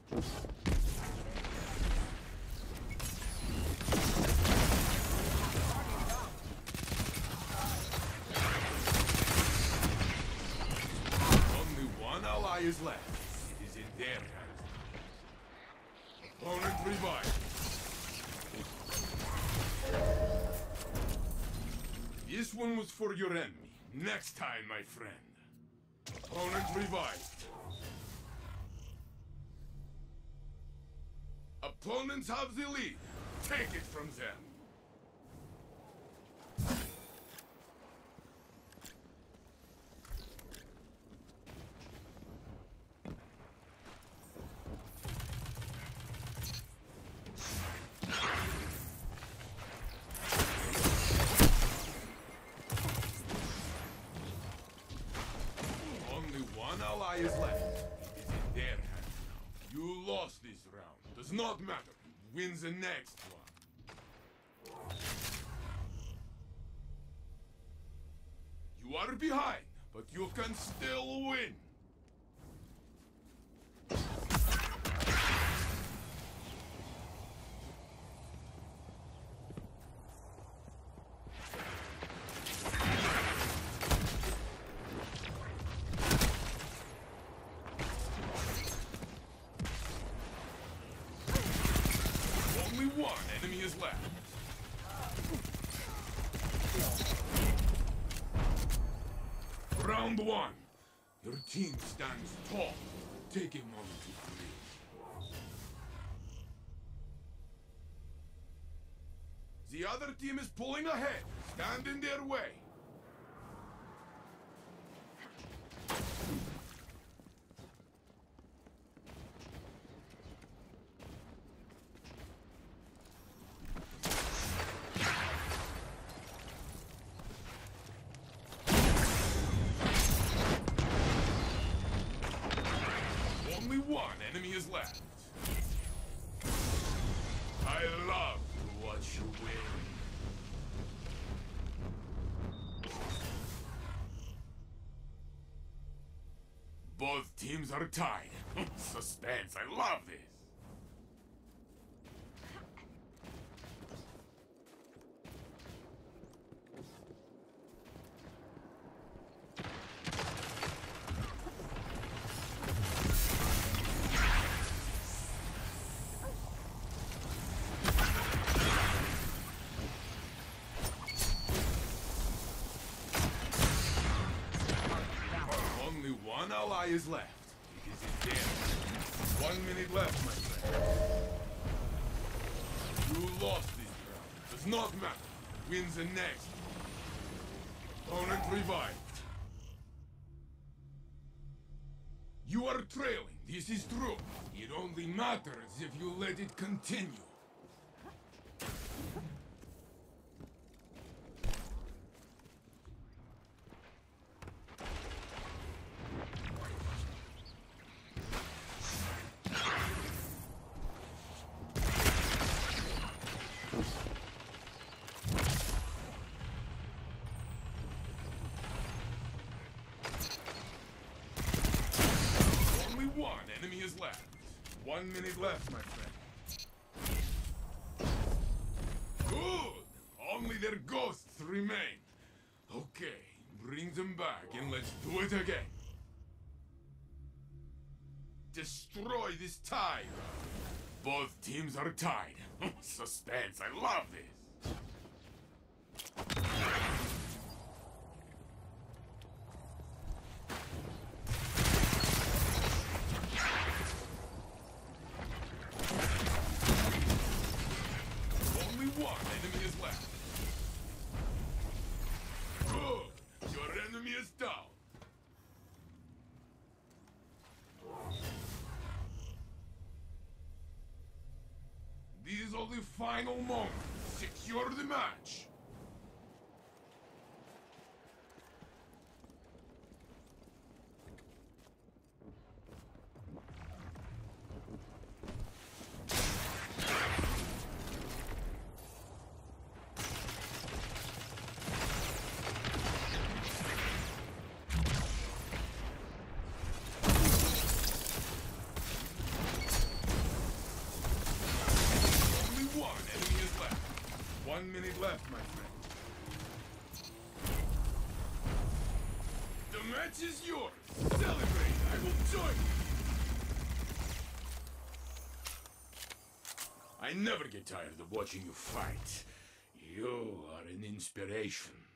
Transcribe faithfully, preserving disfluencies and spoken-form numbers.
Only one ally is left. It is in their hands. Opponent revived. This one was for your enemy. Next time, my friend. Opponent revived. Opponents have the lead. Take it from them. Only one ally is left. It is in their hands now. You lost this round. Does not matter. Wins the next one. You are behind, but you can still win. Only one enemy is left. Round one. Your team stands tall. Take a moment to breathe. The other team is pulling ahead. Stand in their way. Only one enemy is left. I love to watch you win. Both teams are tied. Suspense, I love this. Only one ally is left. It is in there. One minute left, my friend. You lost this round. Does not matter. Wins the next. Opponent revived. You are trailing. This is true. It only matters if you let it continue. One enemy is left. One minute left, my friend. Good! Only their ghosts remain. Okay, bring them back and let's do it again. Destroy this tie. Both teams are tied. Suspense, I love this. One enemy is left. Good. Your enemy is down. These are the final moments. Secure the match. One minute left, my friend. The match is yours. Celebrate. I will join you. I never get tired of watching you fight. You are an inspiration.